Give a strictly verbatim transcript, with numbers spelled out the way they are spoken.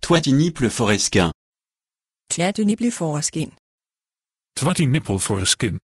Toitinipple foreskin. Tværdynibli foreskin. Twatty nippel voor een skin.